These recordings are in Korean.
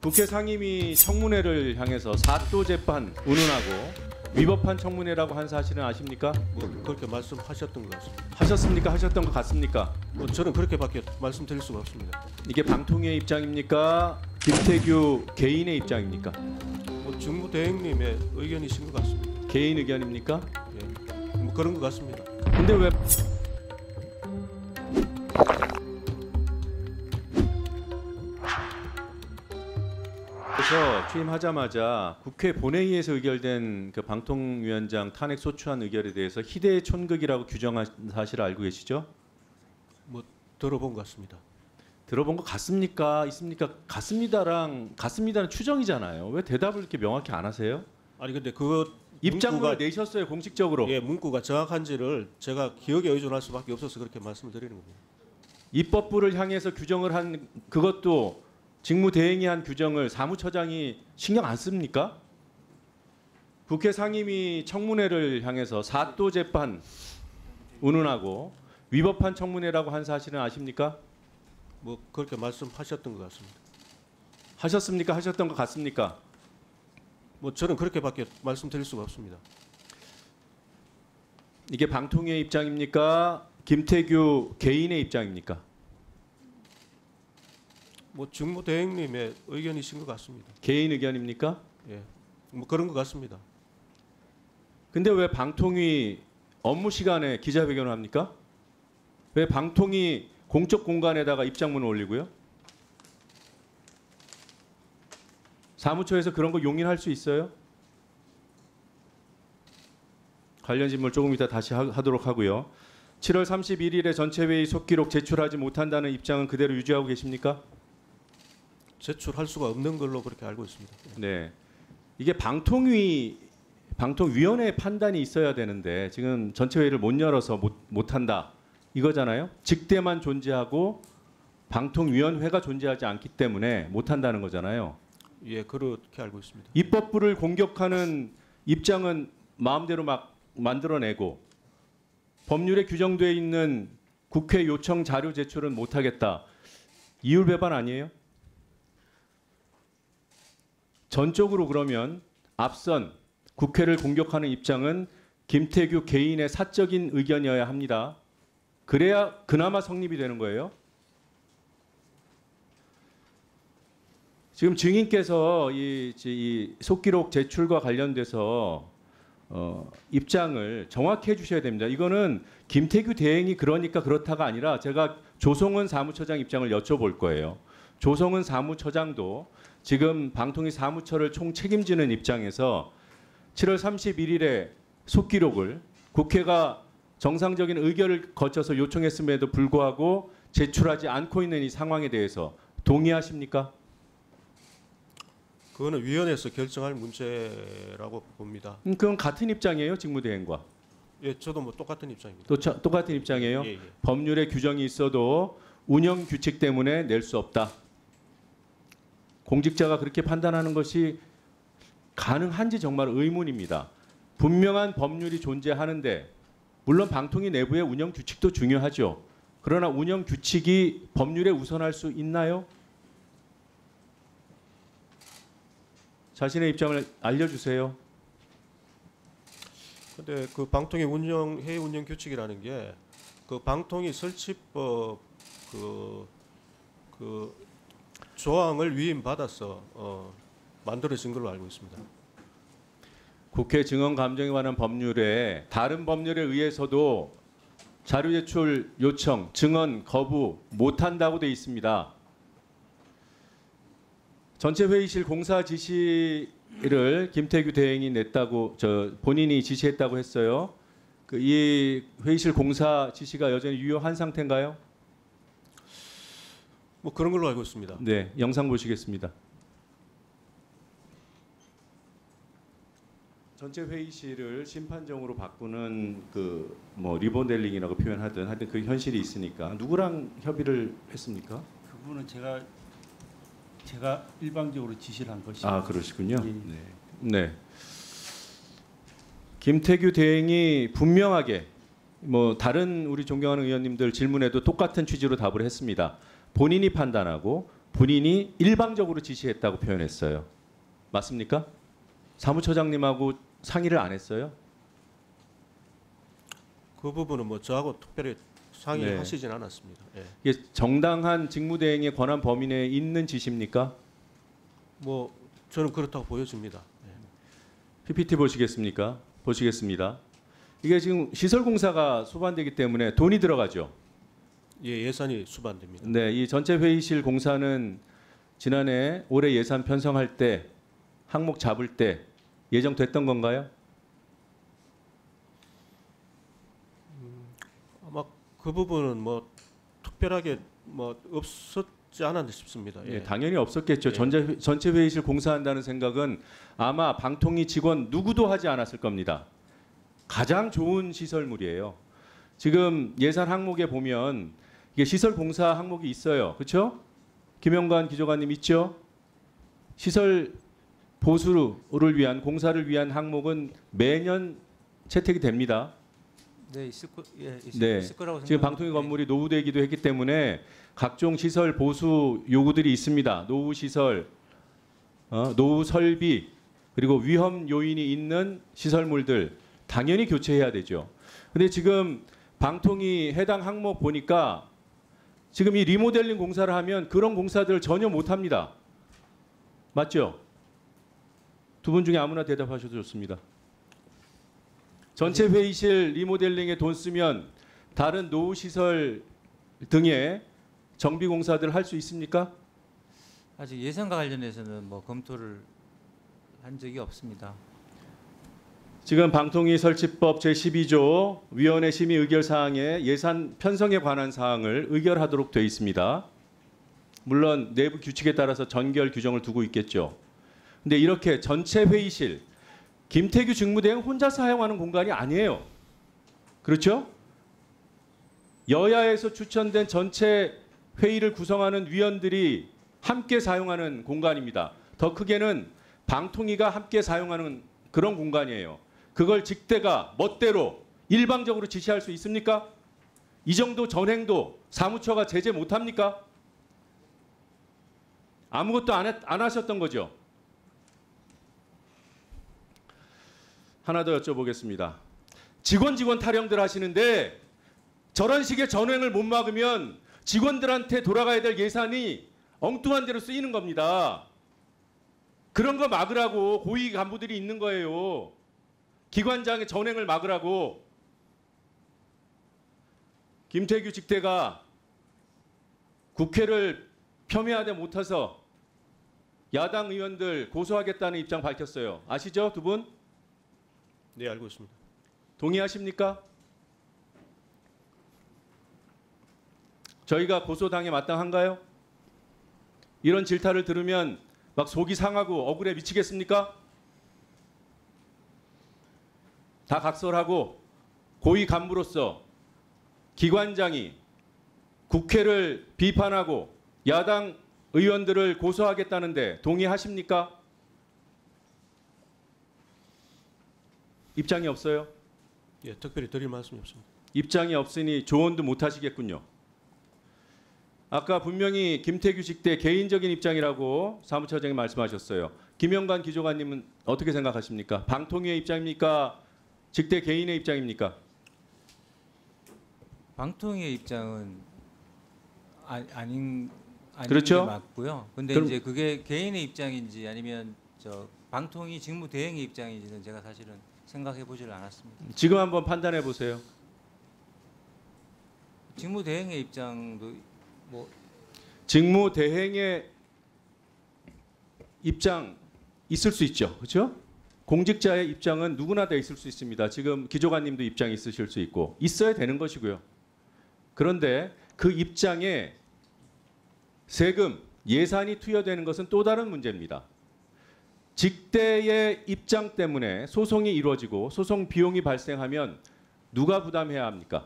국회 상임위 청문회를 향해서 사또 재판 운운하고 위법한 청문회라고 한 사실은 아십니까? 그렇게 말씀하셨던 것 같습니다. 하셨습니까? 하셨던 것 같습니까? 저는 그렇게밖에 말씀드릴 수가 없습니다. 이게 방통위의 입장입니까? 김태규 개인의 입장입니까? 직무대행님의 의견이신 것 같습니다. 개인 의견입니까? 예, 그런 것 같습니다. 근데 왜 그래서 취임하자마자 국회 본회의에서 의결된 그 방통위원장 탄핵 소추안 의결에 대해서 희대의 촌극이라고 규정한 사실을 알고 계시죠? 들어본 것 같습니다. 들어본 거 같습니까? 있습니까? 같습니다는 추정이잖아요. 왜 대답을 이렇게 명확히 안 하세요? 아니 근데 그 입장문을 내셨어요 공식적으로. 예, 문구가 정확한지를 제가 기억에 의존할 수밖에 없어서 그렇게 말씀을 드리는 겁니다. 입법부를 향해서 규정을 한 그것도 직무대행이 한 규정을 사무처장이 신경 안 씁니까? 국회 상임위 청문회를 향해서 사또 재판 운운하고 위법한 청문회라고 한 사실은 아십니까? 그렇게 말씀하셨던 것 같습니다. 하셨습니까? 하셨던 것 같습니까? 저는 그렇게밖에 말씀드릴 수가 없습니다. 이게 방통위의 입장입니까? 김태규 개인의 입장입니까? 직무대행님의 의견이신 것 같습니다. 개인 의견입니까? 예, 그런 것 같습니다. 근데 왜 방통위 업무 시간에 기자회견을 합니까? 왜 방통위 공적 공간에다가 입장문을 올리고요? 사무처에서 그런 거 용인할 수 있어요? 관련 질문 조금 이따 다시 하도록 하고요. 7월 31일에 전체 회의 속기록 제출하지 못한다는 입장은 그대로 유지하고 계십니까? 제출할 수가 없는 걸로 그렇게 알고 있습니다. 네. 이게 방통위원회의 판단이 있어야 되는데 지금 전체 회의를 못 열어서 못한다 이거잖아요. 직대만 존재하고 방통위원회가 존재하지 않기 때문에 못한다는 거잖아요. 예, 그렇게 알고 있습니다. 입법부를 공격하는 입장은 마음대로 막 만들어내고 법률에 규정되어 있는 국회 요청 자료 제출은 못하겠다. 이율배반 아니에요? 전적으로 그러면 앞선 국회를 공격하는 입장은 김태규 개인의 사적인 의견이어야 합니다. 그래야 그나마 성립이 되는 거예요. 지금 증인께서 이 속기록 제출과 관련돼서 입장을 정확히 해주셔야 됩니다. 이거는 김태규 대행이 그러니까 그렇다가 아니라 제가 조성은 사무처장 입장을 여쭤볼 거예요. 조성은 사무처장도 지금 방통위 사무처를 총 책임지는 입장에서 7월 31일에 속기록을 국회가 정상적인 의결을 거쳐서 요청했음에도 불구하고 제출하지 않고 있는 이 상황에 대해서 동의하십니까? 그거는 위원회에서 결정할 문제라고 봅니다. 그건 같은 입장이에요, 직무대행과? 예, 저도 똑같은 입장입니다. 똑같은 입장이에요? 예. 법률에 규정이 있어도 운영 규칙 때문에 낼 수 없다. 공직자가 그렇게 판단하는 것이 가능한지 정말 의문입니다. 분명한 법률이 존재하는데 물론 방통위 내부의 운영 규칙도 중요하죠. 그러나 운영 규칙이 법률에 우선할 수 있나요? 자신의 입장을 알려주세요. 근데 그 방통위 회의 운영 규칙이라는 게 그 방통위 설치법 그 조항을 위임받아서 만들어진 걸로 알고 있습니다. 국회 증언 감정에 관한 법률에 다른 법률에 의해서도 자료 제출 요청, 증언 거부 못한다고 돼 있습니다. 전체 회의실 공사 지시를 김태규 대행이 냈다고 본인이 지시했다고 했어요. 이 회의실 공사 지시가 여전히 유효한 상태인가요? 그런 걸로 알고 있습니다. 네, 영상 보시겠습니다. 전체 회의실을 심판정으로 바꾸는 리모델링이라고 표현하든 하여튼 그 현실이 있으니까 누구랑 협의를 했습니까? 그분은 제가 일방적으로 지시를 한 것이죠. 아, 그러시군요. 예. 네. 김태규 대행이 분명하게 다른 우리 존경하는 의원님들 질문에도 똑같은 취지로 답을 했습니다. 본인이 판단하고 본인이 일방적으로 지시했다고 표현했어요. 맞습니까? 사무처장님하고 상의를 안 했어요? 그 부분은 뭐 저하고 특별히 상의하시진 네. 않았습니다. 예. 이게 정당한 직무대행의 권한 범위 내에 있는 지시입니까? 뭐 저는 그렇다고 보여집니다. 예. PPT 보시겠습니까? 보시겠습니다. 이게 지금 시설공사가 수반되기 때문에 돈이 들어가죠. 예, 예산이 수반됩니다. 네, 이 전체 회의실 공사는 지난해 올해 예산 편성할 때 항목 잡을 때 예정됐던 건가요? 아마 그 부분은 뭐 특별하게 뭐 없었지 않았나 싶습니다. 예. 예, 당연히 없었겠죠. 예. 전체 회의실 공사한다는 생각은 아마 방통위 직원 누구도 하지 않았을 겁니다. 가장 좋은 시설물이에요. 지금 예산 항목에 보면 이게 시설 공사 항목이 있어요. 그렇죠? 김영관 기조관님 있죠? 시설 보수를 위한 공사를 위한 항목은 매년 채택이 됩니다. 네, 있을 거, 예, 네. 있을 거라고 생각합니다. 지금 방통위 건물이 노후되기도 했기 때문에 각종 시설 보수 요구들이 있습니다. 노후 시설, 노후 설비 그리고 위험 요인이 있는 시설물들 당연히 교체해야 되죠. 근데 지금 방통위 해당 항목 보니까 지금 이 리모델링 공사를 하면 그런 공사들을 전혀 못 합니다. 맞죠? 두 분 중에 아무나 대답하셔도 좋습니다. 전체 회의실 리모델링에 돈 쓰면 다른 노후 시설 등의 정비 공사들 할 수 있습니까? 아직 예산과 관련해서는 뭐 검토를 한 적이 없습니다. 지금 방통위 설치법 제12조 위원회 심의 의결 사항에 예산 편성에 관한 사항을 의결하도록 되어 있습니다. 물론 내부 규칙에 따라서 전결 규정을 두고 있겠죠. 근데 이렇게 전체 회의실 김태규 직무대행 혼자 사용하는 공간이 아니에요. 그렇죠? 여야에서 추천된 전체 회의를 구성하는 위원들이 함께 사용하는 공간입니다. 더 크게는 방통위가 함께 사용하는 그런 공간이에요. 그걸 직대가 멋대로 일방적으로 지시할 수 있습니까? 이 정도 전행도 사무처가 제재 못합니까? 아무것도 안 하셨던 거죠. 하나 더 여쭤보겠습니다. 직원 타령들 하시는데 저런 식의 전횡을 못 막으면 직원들한테 돌아가야 될 예산이 엉뚱한 데로 쓰이는 겁니다. 그런 거 막으라고 고위 간부들이 있는 거예요. 기관장의 전횡을 막으라고. 김태규 직대가 국회를 폄훼하지 못해서 야당 의원들 고소하겠다는 입장 밝혔어요. 아시죠, 두 분? 네, 알고 있습니다. 동의하십니까? 저희가 고소당해 마땅한가요? 이런 질타를 들으면 막 속이 상하고 억울해 미치겠습니까? 다 각설하고 고위 간부로서 기관장이 국회를 비판하고 야당 의원들을 고소하겠다는데 동의하십니까? 입장이 없어요? 예, 특별히 드릴 말씀이 없습니다. 입장이 없으니 조언도 못 하시겠군요. 아까 분명히 김태규 직대 개인적인 입장이라고 사무처장이 말씀하셨어요. 김영관 기조관님은 어떻게 생각하십니까? 방통위의 입장입니까? 직대 개인의 입장입니까? 방통위의 입장은 아닌 그렇죠? 게 맞고요. 근데 그럼- 이제 그게 개인의 입장인지 아니면 저 방통위 직무 대행의 입장인지는 제가 사실은 생각해 보지를 않았습니다. 지금 한번 판단해 보세요. 직무 대행의 입장도 뭐 직무 대행의 입장 있을 수 있죠. 그렇죠? 공직자의 입장은 누구나 다 있을 수 있습니다. 지금 기조관님도 입장이 있으실 수 있고 있어야 되는 것이고요. 그런데 그 입장에 세금, 예산이 투여되는 것은 또 다른 문제입니다. 직대의 입장 때문에 소송이 이루어지고 소송 비용이 발생하면 누가 부담해야 합니까?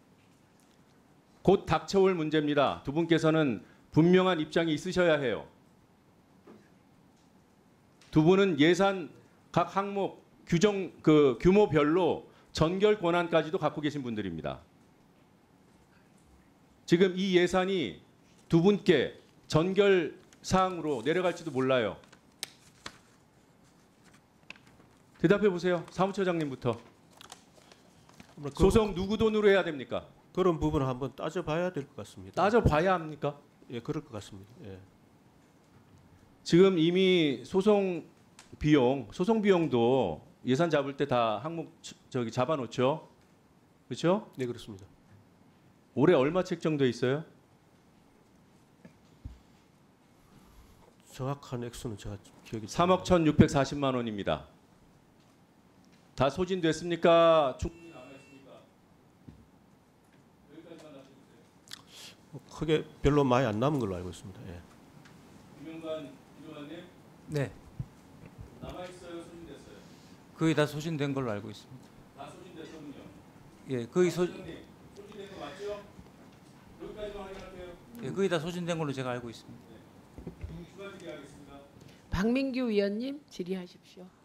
곧 닥쳐올 문제입니다. 두 분께서는 분명한 입장이 있으셔야 해요. 두 분은 예산 각 항목 규정 그 규모별로 전결 권한까지도 갖고 계신 분들입니다. 지금 이 예산이 두 분께 전결 사항으로 내려갈지도 몰라요. 대답해 보세요. 사무처장님부터. 소송 누구 돈으로 해야 됩니까? 그런 부분을 한번 따져봐야 될 것 같습니다. 따져봐야 합니까? 예, 그럴 것 같습니다. 예. 지금 이미 소송 비용도 예산 잡을 때 다 항목 저기 잡아놓죠. 그렇죠? 네, 그렇습니다. 올해 얼마 책정돼 있어요? 정확한 액수는 제가 기억이 3억 1,640만 원입니다. 다 소진됐습니까? 충분히 남아 있습니까? 여기까지만 다시 보세요. 크게 별로 많이 안 남은 걸로 알고 있습니다. 예. 김영관 의원님 네, 남아 있어요, 소진됐어요? 거의 다 소진된 걸로 알고 있습니다. 다 소진됐거든요. 예, 거의 소진된 거 맞죠? 여기까지만 확인할게요. 예, 거의 다 소진된 걸로 제가 알고 있습니다. 추가 질의하겠습니다. 박민규 위원님 질의하십시오.